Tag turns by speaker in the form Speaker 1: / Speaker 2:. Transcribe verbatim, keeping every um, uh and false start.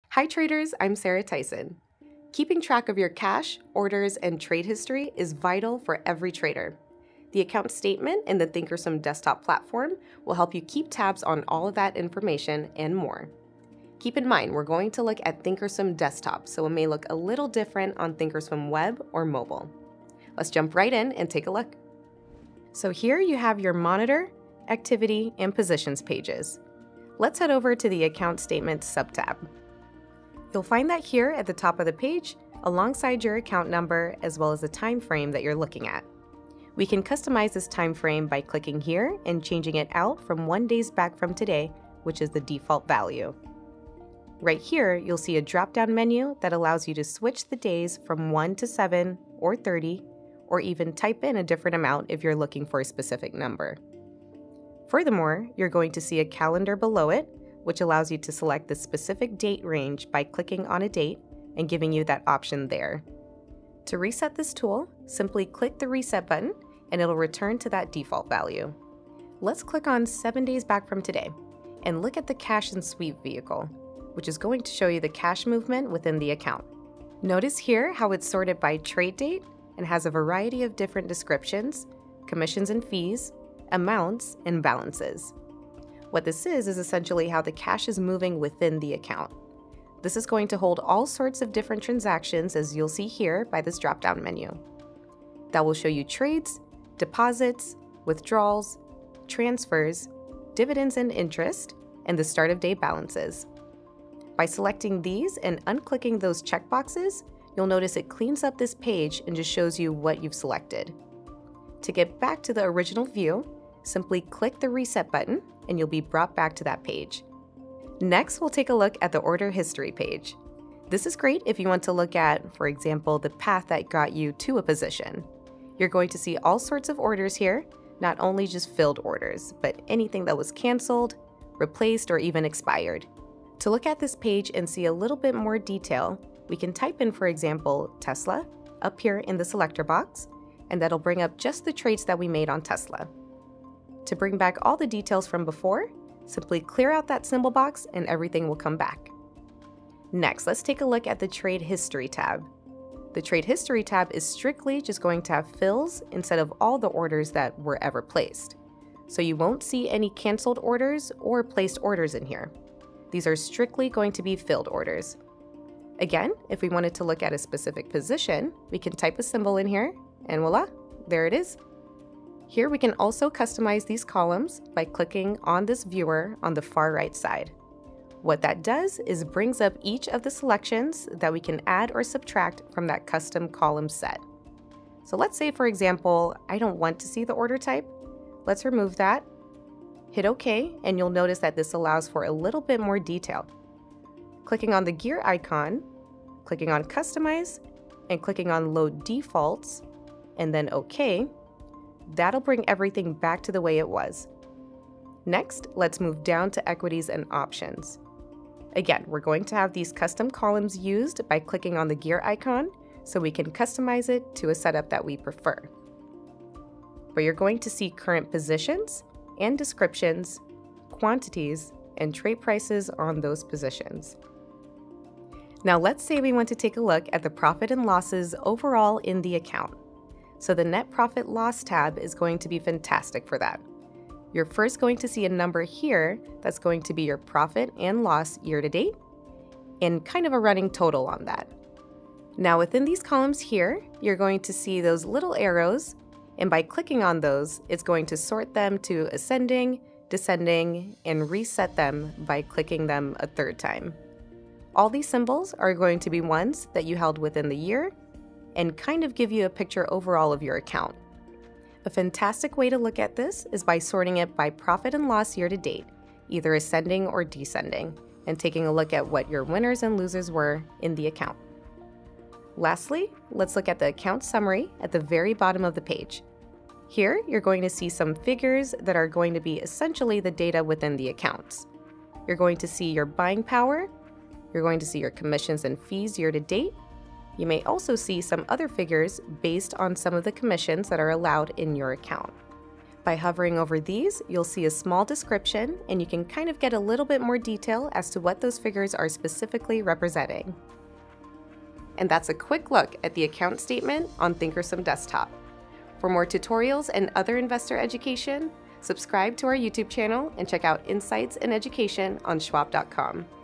Speaker 1: Hi traders, I'm Sarah Tyson. Keeping track of your cash, orders, and trade history is vital for every trader. The account statement in the thinkorswim desktop platform will help you keep tabs on all of that information and more. Keep in mind, we're going to look at thinkorswim desktop, so it may look a little different on thinkorswim web or mobile. Let's jump right in and take a look. So here you have your monitor, activity, and positions pages. Let's head over to the account statement subtab. You'll find that here at the top of the page, alongside your account number as well as the time frame that you're looking at. We can customize this time frame by clicking here and changing it out from one days back from today, which is the default value. Right here, you'll see a drop-down menu that allows you to switch the days from one to seven or thirty, or even type in a different amount if you're looking for a specific number. Furthermore, you're going to see a calendar below it, which allows you to select the specific date range by clicking on a date and giving you that option there. To reset this tool, simply click the reset button and it'll return to that default value. Let's click on seven days back from today and look at the cash and sweep vehicle, which is going to show you the cash movement within the account. Notice here how it's sorted by trade date and has a variety of different descriptions, commissions and fees, amounts, and balances. What this is, is essentially how the cash is moving within the account. This is going to hold all sorts of different transactions, as you'll see here by this drop-down menu. That will show you trades, deposits, withdrawals, transfers, dividends and interest, and the start of day balances. By selecting these and unclicking those checkboxes, you'll notice it cleans up this page and just shows you what you've selected. To get back to the original view, simply click the reset button and you'll be brought back to that page. Next, we'll take a look at the order history page. This is great if you want to look at, for example, the path that got you to a position. You're going to see all sorts of orders here, not only just filled orders, but anything that was canceled, replaced, or even expired. To look at this page and see a little bit more detail, we can type in, for example, Tesla up here in the selector box, and that'll bring up just the trades that we made on Tesla. To bring back all the details from before, simply clear out that symbol box and everything will come back. Next, let's take a look at the Trade History tab. The Trade History tab is strictly just going to have fills instead of all the orders that were ever placed. So you won't see any canceled orders or placed orders in here. These are strictly going to be filled orders. Again, if we wanted to look at a specific position, we can type a symbol in here and voila, there it is. Here we can also customize these columns by clicking on this viewer on the far right side. What that does is brings up each of the selections that we can add or subtract from that custom column set. So let's say, for example, I don't want to see the order type. Let's remove that. Hit OK, and you'll notice that this allows for a little bit more detail. Clicking on the gear icon, clicking on Customize, and clicking on Load Defaults, and then OK, that'll bring everything back to the way it was. Next, let's move down to equities and options. Again, we're going to have these custom columns used by clicking on the gear icon so we can customize it to a setup that we prefer. But you're going to see current positions and descriptions, quantities, and trade prices on those positions. Now let's say we want to take a look at the profit and losses overall in the account. So the net profit loss tab is going to be fantastic for that. You're first going to see a number here that's going to be your profit and loss year to date and kind of a running total on that. Now within these columns here, you're going to see those little arrows, and by clicking on those, it's going to sort them to ascending, descending, and reset them by clicking them a third time. All these symbols are going to be ones that you held within the year and kind of give you a picture overall of your account. A fantastic way to look at this is by sorting it by profit and loss year to date, either ascending or descending, and taking a look at what your winners and losers were in the account. Lastly, let's look at the account summary at the very bottom of the page. Here, you're going to see some figures that are going to be essentially the data within the accounts. You're going to see your buying power, you're going to see your commissions and fees year to date. You may also see some other figures based on some of the commissions that are allowed in your account. By hovering over these, you'll see a small description, and you can kind of get a little bit more detail as to what those figures are specifically representing. And that's a quick look at the account statement on thinkorswim Desktop. For more tutorials and other investor education, subscribe to our YouTube channel and check out Insights in Education on schwab dot com.